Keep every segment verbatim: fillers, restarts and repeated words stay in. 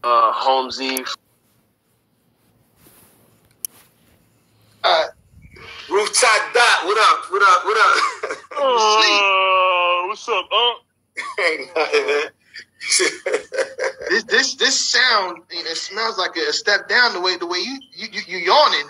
uh, Holmesy. Uh, Rooftop Dot, what up? What up? What up? Oh, what's up, huh? Ain't nothing, man. this this this sound, it smells like a step down the way the way you you you, you yawning.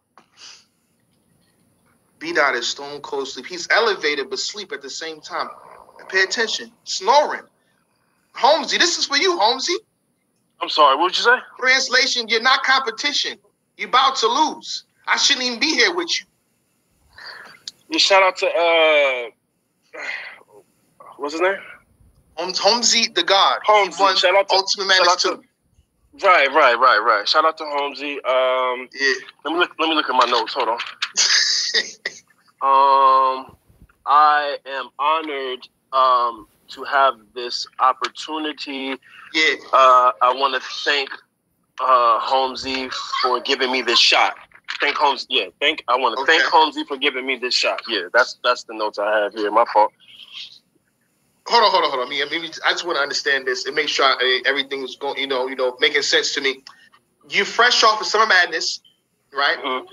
B-Dot is stone cold sleep. He's elevated but sleep at the same time. Pay attention. Snoring. Holmesy, this is for you, Holmesy. I'm sorry, what did you say? Translation, you're not competition. You're about to lose. I shouldn't even be here with you. You shout out to uh what's his name? Holmes, Holmesy the God. Holmesy. Won Shout out to Ultimate Madness two. Right, right, right, right. Shout out to Holmesy. Um yeah. Let me look let me look at my notes. Hold on. um I am honored um to have this opportunity. Yeah. Uh I want to thank uh Holmesy for giving me this shot. Thank Holmes, yeah. Thank I want to okay. thank Holmesy for giving me this shot. Yeah, that's that's the notes I have here. My fault. Hold on, hold on, hold on. Me, maybe I just want to understand this and make sure I, everything was going, you know, you know, making sense to me. You fresh off of Summer Madness, right? Mm-hmm.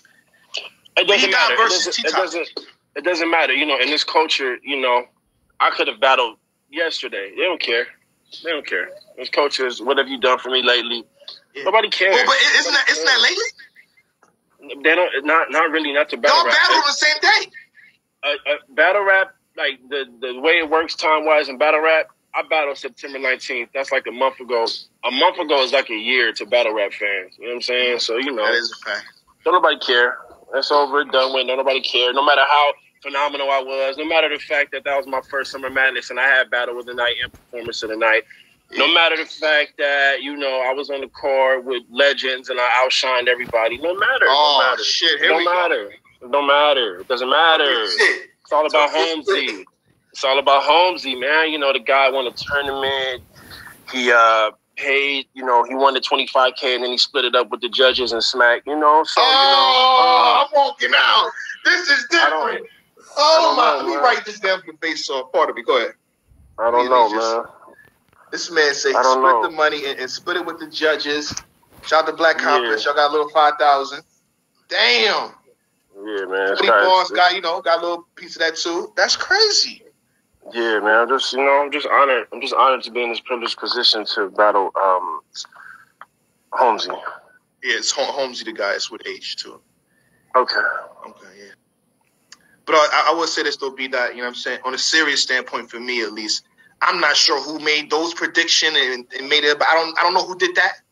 It doesn't matter. It doesn't, it doesn't. It doesn't matter. You know, in this culture, you know, I could have battled yesterday. They don't care. They don't care. Those coaches, what have you done for me lately? Yeah. Nobody cares. Well, but isn't that isn't that lately? They don't. Not not really. Not to battle Y'all rap. battle on the same day. Uh, uh, battle rap. Like, the, the way it works time-wise in battle rap, I battled September nineteenth. That's like a month ago. A month ago is like a year to battle rap fans. You know what I'm saying? So, you know. That is a fact. Don't nobody care. That's over, done with. Don't nobody care. No matter how phenomenal I was, no matter the fact that that was my first Summer Madness and I had Battle of the Night and Performance of the Night, no matter the fact that, you know, I was on the court with legends and I outshined everybody. No matter. Oh, no matter. shit. Here it don't we matter. go. It don't matter. It doesn't matter. Shit. It's all about Holmesy. It's all about Holmesy, man. You know, the guy won a tournament. He uh, paid, you know, he won the twenty-five K and then he split it up with the judges and smack, you know. So, oh, you know, uh, I'm walking out. This is different. Oh, my. Let me write this down for the face off. Part of me. Go ahead. I don't know, man. This man said he split know. the money and, and split it with the judges. Shout out to Black Conference. Yeah. Y'all got a little five thousand. Damn. Yeah, man. Pretty boss got, you know, got a little piece of that too. That's crazy. Yeah, man. I'm just, you know, I'm just honored. I'm just honored to be in this privileged position to battle um, Holmesy. Yeah, it's Holmesy the guy. It's with H too. Okay. Okay, yeah. But I, I would say this though, B Dot, you know what I'm saying? On a serious standpoint, for me at least, I'm not sure who made those predictions and, and made it. But I don't, I don't know who did that.